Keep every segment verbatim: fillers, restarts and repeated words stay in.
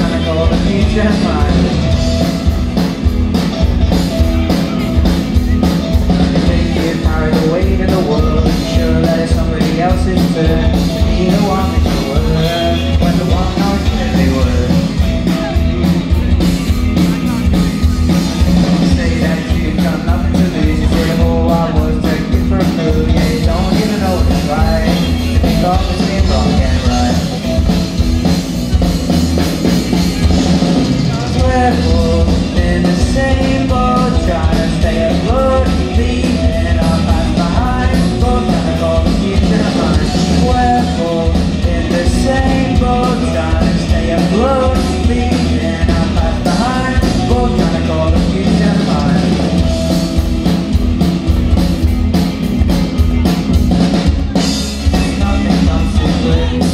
trying to call the future mine. You think you're carried away to the world, sure that it's somebody else's turn to be the one that you were, when the one knows every word. You say that you've got nothing to lose, you say, oh, I was taking for a clue. Yeah, you don't even know what's right, you think all this being wrong and right. In the same boat, trying to stay afloat, leaving our past behind, both trying to call the future mine. Wherefore, in the same boat, trying to stay afloat, leaving our past behind, both trying to call the future mine. Nothing comes to bliss.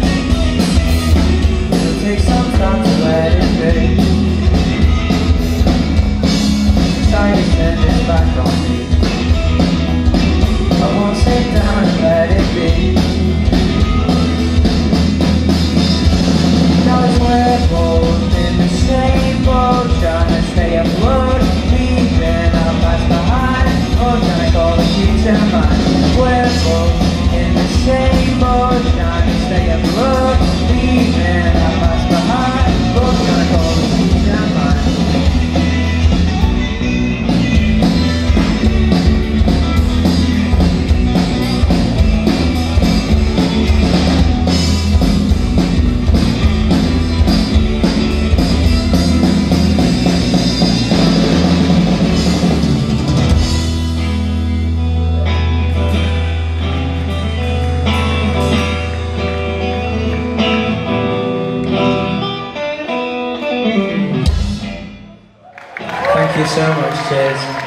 It'll take some time to let it be. Decided to send this back on me. I won't sit down and let it be. Now it's we're both in the same boat, trying to stay afloat, leaving our past behind, or trying to call the future mine. We're both in the same boat, trying to stay afloat, leaving our past behind, or trying to call the future mine. Thank you so much, cheers.